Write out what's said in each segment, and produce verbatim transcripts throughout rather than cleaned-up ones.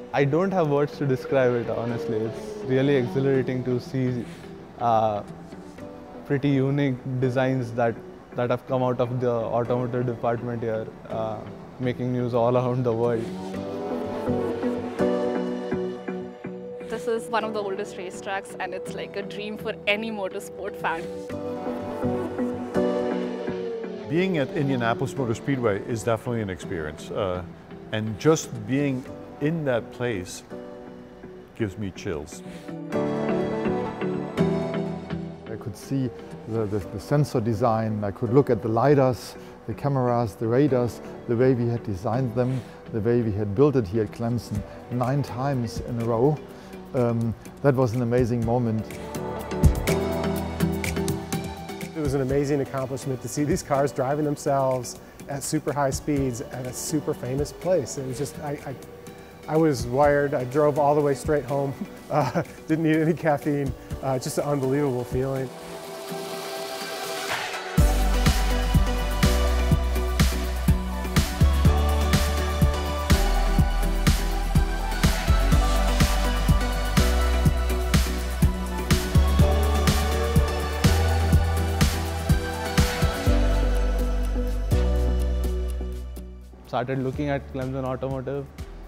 I don't have words to describe it, honestly. It's really exhilarating to see uh, pretty unique designs that, that have come out of the automotive department here, uh, making news all around the world. This is one of the oldest racetracks, and it's like a dream for any motorsport fan. Being at Indianapolis Motor Speedway is definitely an experience. Uh, and just being in that place gives me chills. I could see the, the, the sensor design, I could look at the lidars, the cameras, the radars, the way we had designed them, the way we had built it here at Clemson nine times in a row. Um, that was an amazing moment. It was an amazing accomplishment to see these cars driving themselves at super high speeds at a super famous place. It was just, I, I, I was wired. I drove all the way straight home, uh, didn't need any caffeine, uh, just an unbelievable feeling. Started looking at Clemson Automotive.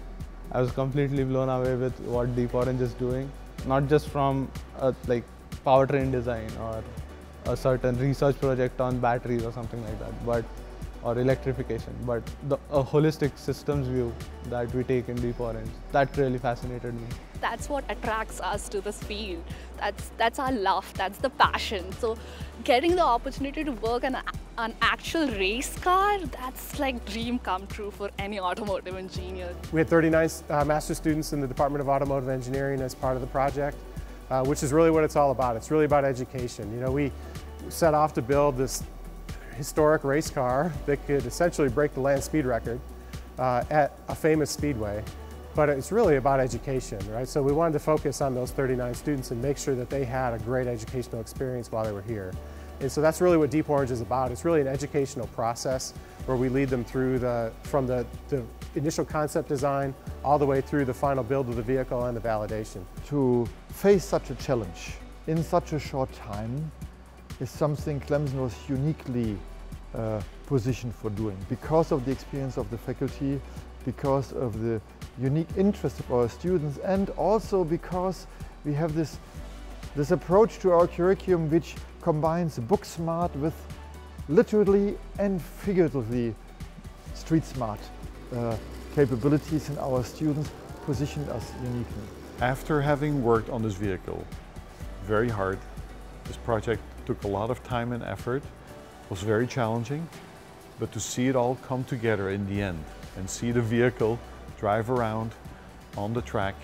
I was completely blown away with what Deep Orange is doing. Not just from a, like powertrain design or a certain research project on batteries or something like that, but or electrification, but the a holistic systems view that we take in Deep Orange. That really fascinated me. That's what attracts us to this field. That's, that's our love, that's the passion. So getting the opportunity to work on a, an actual race car, that's like dream come true for any automotive engineer. We had thirty-nine uh, master students in the Department of Automotive Engineering as part of the project, uh, which is really what it's all about. It's really about education. You know, we set off to build this historic race car that could essentially break the land speed record uh, at a famous speedway. But it's really about education, right? So we wanted to focus on those thirty-nine students and make sure that they had a great educational experience while they were here. And so that's really what Deep Orange is about. It's really an educational process where we lead them through the, from the, the initial concept design all the way through the final build of the vehicle and the validation. To face such a challenge in such a short time is something Clemson was uniquely uh, positioned for doing because of the experience of the faculty, because of the unique interest of our students, and also because we have this, this approach to our curriculum which combines book smart with literally and figuratively street smart uh, capabilities, and our students positioned us uniquely. After having worked on this vehicle very hard, this project took a lot of time and effort, was very challenging, but to see it all come together in the end and see the vehicle drive around on the track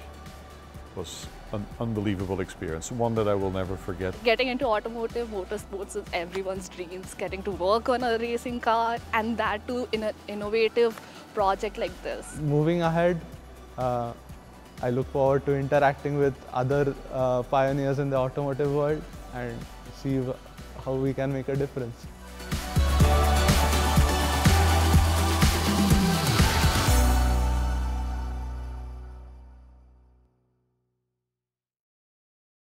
was an unbelievable experience, one that I will never forget. Getting into automotive motorsports is everyone's dreams, getting to work on a racing car, and that too in an innovative project like this. Moving ahead, uh, I look forward to interacting with other uh, pioneers in the automotive world and see how we can make a difference.